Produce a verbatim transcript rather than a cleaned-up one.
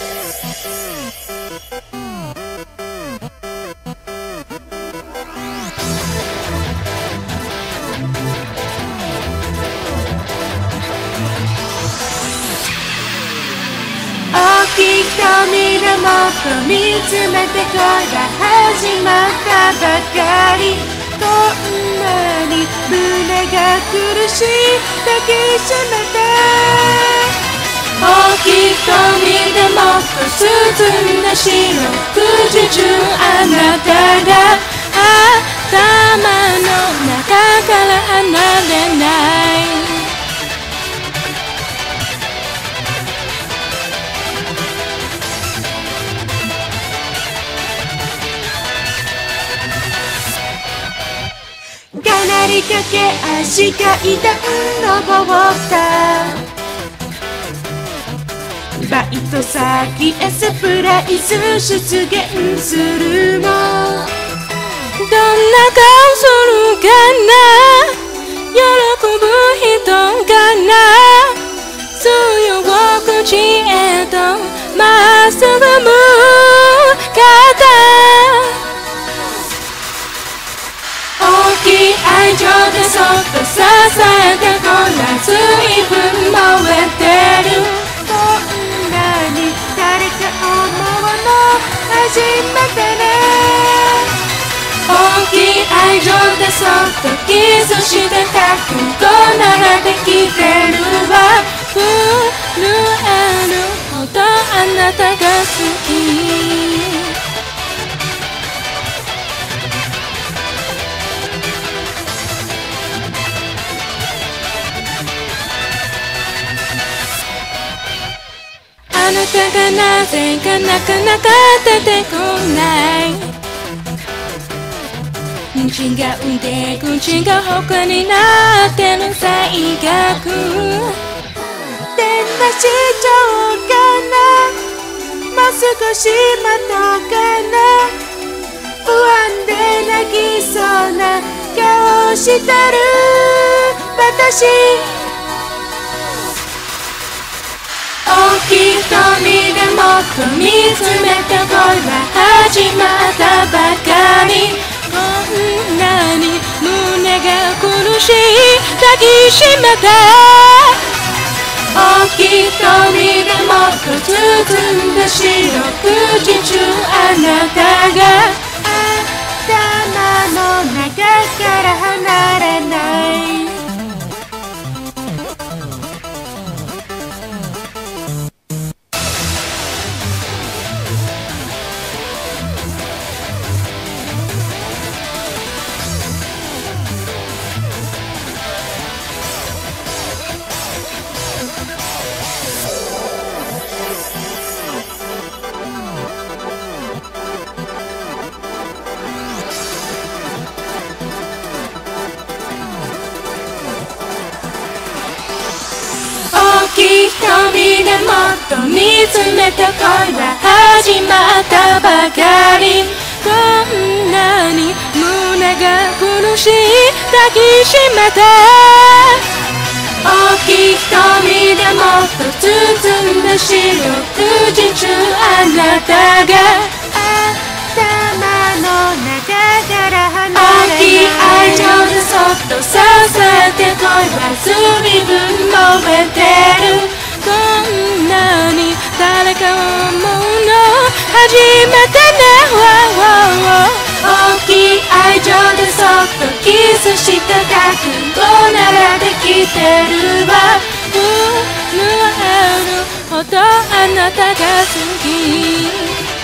大きい瞳でもっと見つめて恋が始まったばかり。こんなに胸が苦しい抱きしめて。大きい瞳でもっと包んだ四六時中あなたが頭の中から離れない。かなり駆け足階段登ったバイト先へサプライズ出現するの。どんな顔するかな、喜ぶ人かな、強口へとまっすぐ向かった。大きい愛情でそっと支えてこらずいぶん燃えてる。こんなに誰か思うの初めてね。大きい愛情でそっとキスして覚悟ならできてるわ。震えるほどあなたが好き。あなたがなぜかなかなか出てこない。違うんで口が他になってる最悪。電話しちゃおうかな、もう少し待とうかな。不安で泣きそうな顔してる私。大きい瞳でもっと見つめて恋は始まったばかり。こんなに胸が苦しい抱きしめて。大きい瞳でもっと包んだ四六時中あなたが頭の中から離れない。大きい瞳でもっと見つめて恋は始まったばかり。こんなに胸が苦しい抱きしめて。大きい瞳でもっと包んだ四六時中あなたが頭の中から離れない。大きい愛情でそっと支えて恋は随分燃えてる。こんなに誰かを思うの初めてね。大きい愛情でそっとキスした覚悟ならできてるわ。震えるほどあなたが好き。